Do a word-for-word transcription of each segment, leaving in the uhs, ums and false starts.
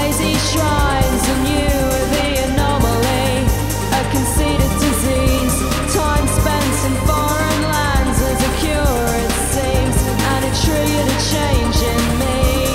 crazy shrines, and you are the anomaly, a conceited disease. Time spent in foreign lands as a cure, it seems, and it triggered a change in me.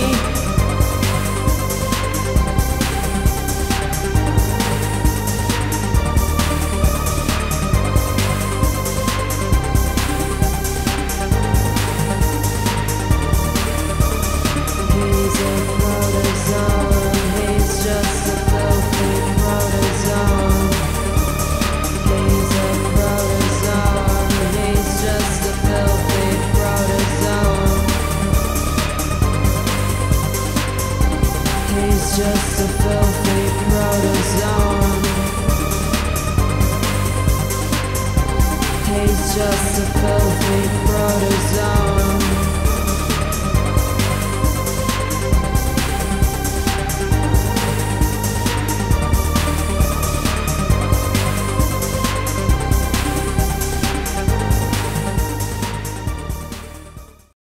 He's a protozoan, he's just a filthy protozoan. He's a protozoan, he's just a filthy protozoan. He's just a filthy protozoan. He's just a filthy protozoan.